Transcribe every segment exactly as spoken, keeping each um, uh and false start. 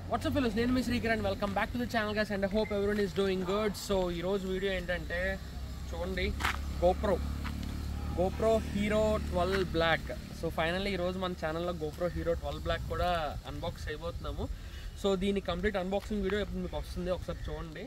What's up fellows, నేను మీ Srikar and welcome back to the channel guys and I hope everyone is doing good. So ఈ రోజు video ఏంటంటే చూడండి GoPro GoPro Hero twelve Black. So finally ఈ రోజు మన ఛానల్లో GoPro Hero twelve Black కూడా అన్బాక్స్ చేయబోతున్నాము. సో దీని కంప్లీట్ అన్బాక్సింగ్ వీడియో ఎప్పుడు మీకు వస్తుంది ఒకసారి చూడండి.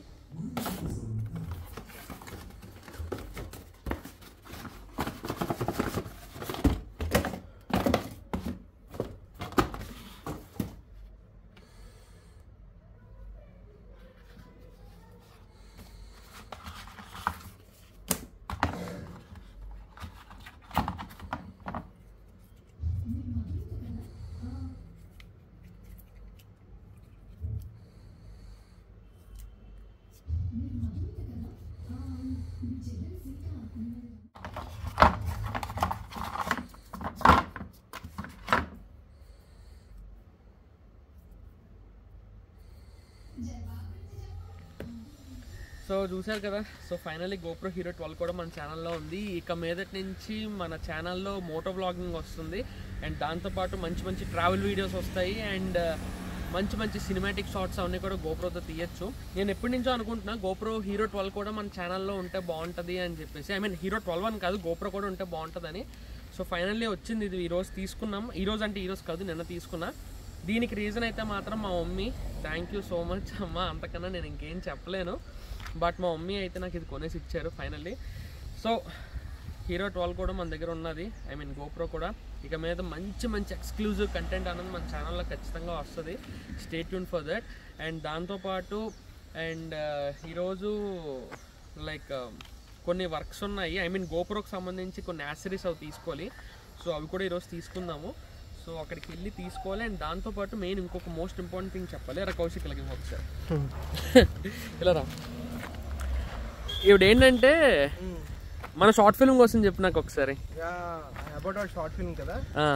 సో చూసారు కదా, so finally GoPro Hero twelve కూడా మన ఛానల్లో ఉంది. ఇక మీదటి నుంచి మన ఛానల్లో మోటో వ్లాగింగ్ వస్తుంది అండ్ దాంతోపాటు మంచి మంచి ట్రావెల్ వీడియోస్ వస్తాయి అండ్ మంచి మంచి సినిమాటిక్ షార్ట్స్ అవన్నీ కూడా GoProతో తీయచ్చు. నేను ఎప్పటి నుంచో అనుకుంటున్నా GoPro Hero twelve కూడా మన ఛానల్లో ఉంటే బాగుంటుంది అని చెప్పేసి. ఐ మీన్ Hero twelve అని కాదు, GoPro కూడా ఉంటే బాగుంటుందని. సో ఫైనల్లీ వచ్చింది, ఇది ఈరోజు తీసుకున్నాం. ఈరోజు అంటే ఈరోజు కాదు, నిన్న తీసుకున్నా. దీనికి రీజన్ అయితే మాత్రం మా mummy. Thank you so much అమ్మ, అంతకన్నా నేను ఇంకేం చెప్పలేను. బట్ మా మమ్మీ అయితే నాకు ఇది కొనేసి ఇచ్చారు ఫైనల్లీ. సో హీరో ట్వెల్వ్ కూడా మన దగ్గర ఉన్నది, ఐ మీన్ GoPro కూడా. ఇక మీద మంచి మంచి ఎక్స్క్లూజివ్ కంటెంట్ అనేది మన ఛానల్లో ఖచ్చితంగా వస్తుంది. Stay tune for that. And దాంతోపాటు అండ్ ఈరోజు లైక్ కొన్ని వర్క్స్ ఉన్నాయి, ఐ మీన్ GoProకి సంబంధించి కొన్ని యాక్సెసరీస్ అవి తీసుకోవాలి. సో అవి కూడా ఈరోజు తీసుకుందాము. సో అక్కడికి వెళ్ళి తీసుకోవాలి. అండ్ దాంతోపాటు మెయిన్ ఇంకొక మోస్ట్ ఇంపార్టెంట్ థింగ్ చెప్పాలి. రా కౌశిక్ ఇలాగే ఒకసారి ఇలా రా. ఇప్పుడు ఏంటంటే మన షార్ట్ ఫిల్మ్ కోసం చెప్పు నాకు ఒకసారి. అబౌట్ అవర్ షార్ట్ ఫిల్మ్ కదా,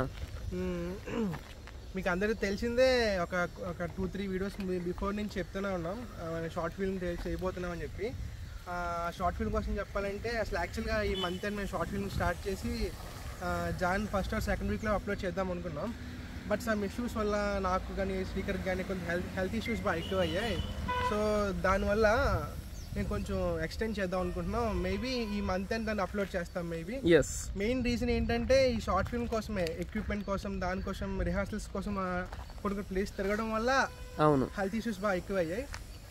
మీకు అందరికీ తెలిసిందే. ఒక ఒక టూ త్రీ వీడియోస్ బిఫోర్ నుంచి చెప్తూనే ఉన్నాం షార్ట్ ఫిల్మ్ చేయబోతున్నాం అని చెప్పి. షార్ట్ ఫిల్మ్ కోసం చెప్పాలంటే అసలు యాక్చువల్గా ఈ మంత్ మేము షార్ట్ ఫిల్మ్ స్టార్ట్ చేసి జాన్ ఫస్ట్ ఆర్ సెకండ్ వీక్లో అప్లోడ్ చేద్దాం అనుకున్నాం. బట్ సమ్ ఇష్యూస్ వల్ల నాకు కానీ స్పీకర్కి కానీ కొంచెం హెల్త్ హెల్త్ ఇష్యూస్ బాగా ఎక్కువ అయ్యాయి. సో దానివల్ల నేను కొంచెం ఎక్స్టెండ్ చేద్దాం అనుకుంటున్నాం. మేబీ ఈ మంత్ అండ్ దాన్ని అప్లోడ్ చేస్తాం మేబీ. ఎస్, మెయిన్ రీజన్ ఏంటంటే ఈ షార్ట్ ఫిల్మ్ కోసమే, ఎక్విప్మెంట్ కోసం, దానికోసం రిహార్సల్స్ కోసం కొన్ని ప్లేస్ తిరగడం వల్ల అవును హెల్త్ ఇష్యూస్ బాగా ఎక్కువ అయ్యాయి.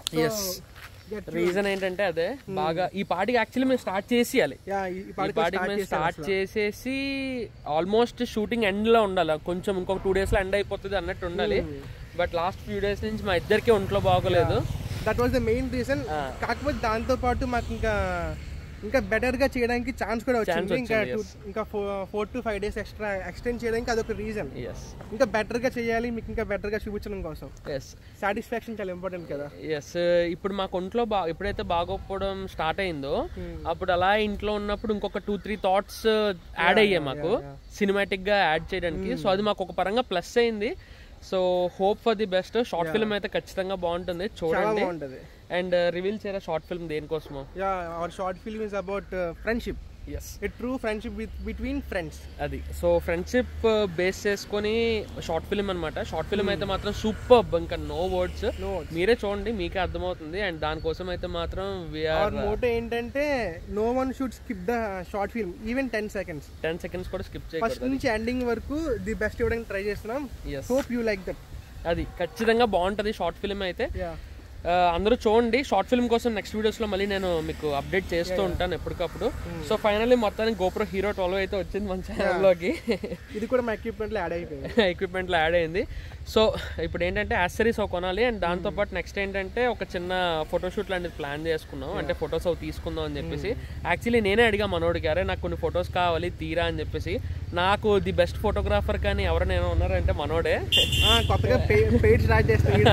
రీజన్ ఏంటంటే అదే బాగా ఈ పార్టీకి యాక్చువల్లీ మేము స్టార్ట్ చేసేయాలి. ఈ పార్టీకి మేము స్టార్ట్ చేసేసి ఆల్మోస్ట్ షూటింగ్ ఎండ్ లో ఉండాలి, కొంచెం ఇంకొక టూ డేస్ లో ఎండ్ అయిపోతుంది అన్నట్టు ఉండాలి. బట్ లాస్ట్ ఫ్యూ డేస్ నుంచి మా ఇద్దరికి ఒంట్లో బాగోలేదు. That was the main reason. కాకపోతే దాంతో పాటు మాకు ఇంకా ఇంకా బెటర్ గా చేయడానికి ఛాన్స్ కూడా వచ్చింది. ఇంకా ఇంకా four to five days extra extend చేయడానికి అదొక రీజన్. ఇంకా బెటర్ గా చేయాలి, మీకు ఇంకా బెటర్ గా చూపించడం కోసం. సాటిస్ఫాక్షన్ చాలా ఇంపార్టెంట్ కదా. ఎస్, ఇప్పుడు మాకు ఒంట్లో బా ఎప్పుడైతే బాగోకపోవడం స్టార్ట్ అయిందో అప్పుడు అలా ఇంట్లో ఉన్నప్పుడు ఇంకొక టూ త్రీ థాట్స్ యాడ్ అయ్యాయి మాకు సినిమాటిక్ గా యాడ్ చేయడానికి. సో అది మాకు ఒక పరంగా ప్లస్ అయింది. So hope for the best. Short film అయితే ఖచ్చితంగా బాగుంటుంది, చూడండి. అండ్ రివీల్ చేయరా షార్ట్ ఫిల్మ్ దేనికోసమో? Ya, our short film is about friendship. Yes, a true friendship with between friends. అది సో ఫ్రెండ్షిప్ బేస్ చేసుకొని షార్ట్ ఫిల్మ్ అనమాట. షార్ట్ ఫిల్మ్ అయితే మాత్రం సూపర్, ఇంకా నో వర్డ్స్. మీరే చూడండి, మీకే అర్థమవుతుంది. అండ్ దానికోసం అయితే మాత్రం అవర్ మోటో ఏంటంటే no one should skip the short film even ten seconds ten seconds కూడా స్కిప్ చేయకూడదు. ఫస్ట్ నుంచి ఎండింగ్ వరకు ది బెస్ట్ ఇవ్వడానికి ట్రై చేస్తున్నాం. Hope you like that. అది ఖచ్చితంగా బాగుంటది షార్ట్ ఫిల్మ్ అయితే. అందరూ చూడండి. షార్ట్ ఫిల్మ్ కోసం నెక్స్ట్ వీడియోస్ లో మళ్ళీ నేను మీకు అప్డేట్ చేస్తూ ఉంటాను ఎప్పటికప్పుడు. సో ఫైనల్లీ మొత్తానికి GoPro Hero twelve అయితే వచ్చింది మన ఛానల్లోకి. ఇది కూడా మా ఎక్విప్మెంట్ లో యాడ్ అయిపోయింది ఎక్విప్మెంట్ లో యాడ్ అయింది. సో ఇప్పుడు ఏంటంటే యాక్సెసరీస్ అవి కొనాలి. అండ్ దాంతోపాటు నెక్స్ట్ ఏంటంటే ఒక చిన్న ఫోటోషూట్ లాంటిది ప్లాన్ చేసుకున్నాం. అంటే ఫొటోస్ అవి తీసుకుందాం అని చెప్పేసి. యాక్చువల్లీ నేనే అడిగా మనోడికి, అరే నాకు కొన్ని ఫొటోస్ కావాలి తీరా అని చెప్పేసి. నాకు ది బెస్ట్ ఫోటోగ్రాఫర్ కానీ ఎవరైనా ఉన్నారంటే మనోడే. కొత్తగా పేజ్ స్టార్ట్ చేస్తాడు.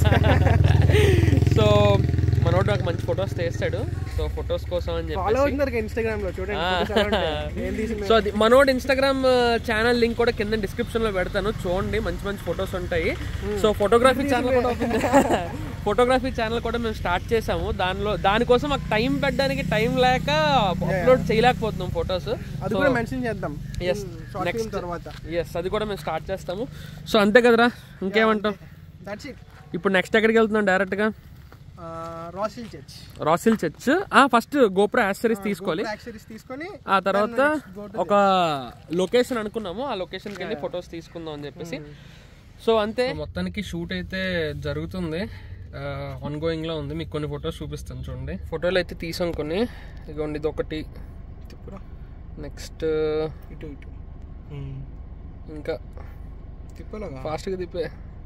సో మనోడు నాకు మంచి ఫొటోస్ తీస్తాడు. సో ఫొటోస్ కోసం అని చెప్పి ఇన్స్టాగ్రామ్ లో చూడండి. సో అది మనోడు ఇన్స్టాగ్రామ్ ఛానల్ లింక్ కూడా కింద డిస్క్రిప్షన్ లో పెడతాను, చూడండి. మంచి మంచి ఫొటోస్ ఉంటాయి. సో ఫోటోగ్రఫీ ఛానల్ కూడా ఫోటోగ్రఫీ ఛానల్ కూడా మేము స్టార్ట్ చేసాము. దానిలో దానికోసం మాకు టైం పెట్టడానికి టైం లేక అప్లోడ్ చేయలేకపోతున్నాం ఫొటోస్. అది కూడా మెన్షన్ చేద్దాం. ఎస్, నెక్స్ట్ తర్వాత ఎస్ అది కూడా మేము స్టార్ట్ చేస్తాము. సో అంతే కదరా, ఇంకేమంటావు? That's it. ఇప్పుడు నెక్స్ట్ ఎక్కడికి వెళ్తున్నాం డైరెక్ట్గా? రాసిల్ చర్చ్. రాసిల్ చర్చ్. ఫస్ట్ గోప్రో యాక్సెసరీస్ తీసుకోవాలి, తీసుకొని ఆ తర్వాత ఒక లొకేషన్ అనుకున్నాము, ఆ లొకేషన్కి వెళ్ళి ఫొటోస్ తీసుకుందాం అని చెప్పేసి. సో అంతే, మొత్తానికి షూట్ అయితే జరుగుతుంది, ఆన్ గోయింగ్లో ఉంది. మీకు కొన్ని ఫొటోస్ చూపిస్తాను చూడండి. ఫోటోలు అయితే తీసాం కొన్ని, ఇదిగోండి ఇది ఒకటి, నెక్స్ట్ ఇటు ఇటు ఇంకా ఫాస్ట్గా తిప్పే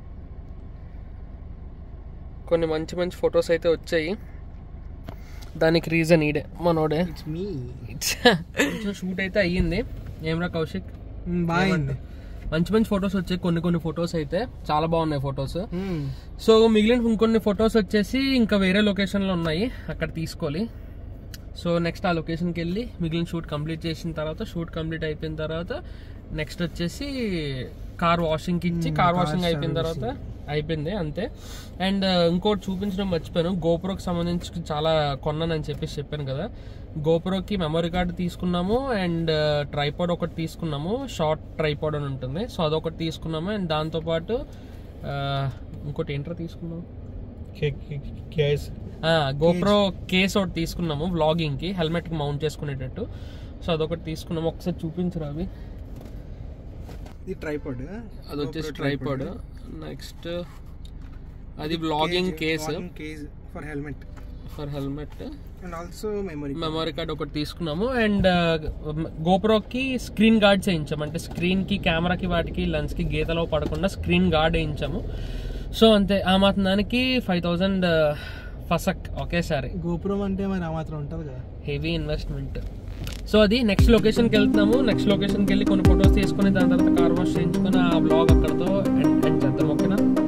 కొన్ని మంచి మంచి ఫొటోస్ అయితే వచ్చాయి. దానికి రీజన్ ఈడే మనోడే. కొంచెం షూట్ అయితే అయ్యింది. ఏమరా కౌశిక్? బాగుంది, మంచి మంచి ఫొటోస్ వచ్చాయి. కొన్ని కొన్ని ఫొటోస్ అయితే చాలా బాగున్నాయి ఫొటోస్. సో మిగిలిన ఇంకొన్ని ఫొటోస్ వచ్చేసి ఇంకా వేరే లొకేషన్లో ఉన్నాయి, అక్కడ తీసుకోవాలి. సో నెక్స్ట్ ఆ లొకేషన్కి వెళ్ళి మిగిలిన షూట్ కంప్లీట్ చేసిన తర్వాత, షూట్ కంప్లీట్ అయిపోయిన తర్వాత నెక్స్ట్ వచ్చేసి కార్ వాషింగ్కి ఇచ్చి, కార్ వాషింగ్ అయిపోయిన తర్వాత అయిపోయింది అంతే. అండ్ ఇంకోటి చూపించడం మర్చిపోయాను, గోప్రోకి సంబంధించి చాలా కొన్నానని చెప్పేసి చెప్పాను కదా. గోప్రోకి మెమరీ కార్డు తీసుకున్నాము, అండ్ ట్రైపాడ్ ఒకటి తీసుకున్నాము, షార్ట్ ట్రైపాడ్ అని ఉంటుంది. సో అదొకటి తీసుకున్నాము. అండ్ దాంతోపాటు ఇంకోటి ఏంట్రా తీసుకున్నాము, గోప్రో కేస్ ఒకటి తీసుకున్నాము వ్లాగింగ్కి, హెల్మెట్కి మౌంట్ చేసుకునేటట్టు. సో అదొకటి తీసుకున్నాము. ఒకసారి చూపించరు అవి. ఇది ట్రైపాడ్, అది వచ్చేసి ట్రైపాడ్. నెక్స్ట్ అది vlogging case for helmet, for helmet and also memory memory card ఒకటి తీసుకున్నాము. అండ్ గోప్రోకి స్క్రీన్ గార్డ్స్ వేయించాము, అంటే స్క్రీన్కి, కెమెరాకి, వాటికి లెన్స్కి గీతలో పడకుండా స్క్రీన్ గార్డ్ వేయించాము. సో అంతే, ఆ మాత్రం దానికి ఫైవ్ థౌజండ్ ఫసక్ ఒకేసారి. గోప్రో అంటే మరి ఆ మాత్రం ఉంటుంది కదా, హెవీ ఇన్వెస్ట్మెంట్. సో అది నెక్స్ట్ లొకేషన్కి వెళ్తున్నాము. నెక్స్ట్ లొకేషన్కి వెళ్ళి కొన్ని ఫొటోస్ తీసుకొని దాని తర్వాత కార్ వాష్ చేయించుకొని ఆ బ్లాగ్ అక్కడతో ఎండ్ చేద్దాం. ఓకేనా?